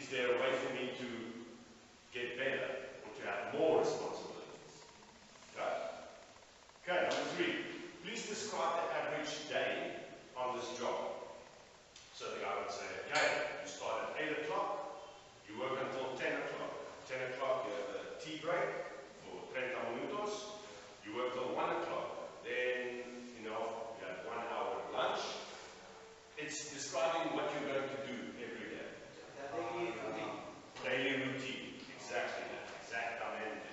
there a way for me to get better or to have more responsibilities? Right? Okay, number 3. Please describe the average day on this job. So the guy would say, okay, you start at 8 o'clock, you work until 10 o'clock. 10 o'clock you have a tea break for 30 minutos, you work till 1 o'clock. Then, you have 1 hour lunch. It's describing what you're going to do every day. Daily routine. Daily routine. Exactly that. Exactamente.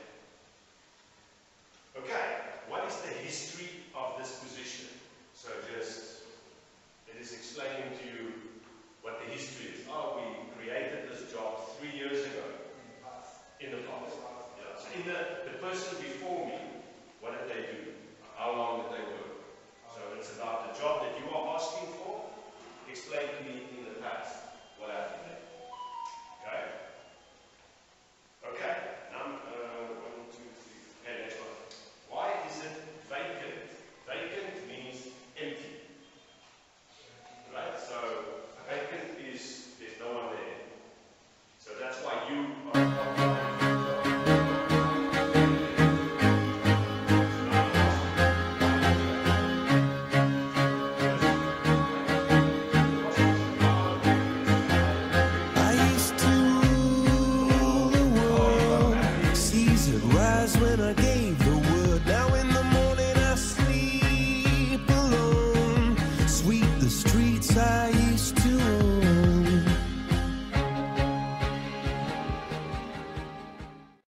Okay, what is the history of this position? So it is explaining to you what the history is. Oh, we created this job 3 years ago. In the past. Yeah. So in the person before me, what did they do? How long did they work? So it's about the job that you are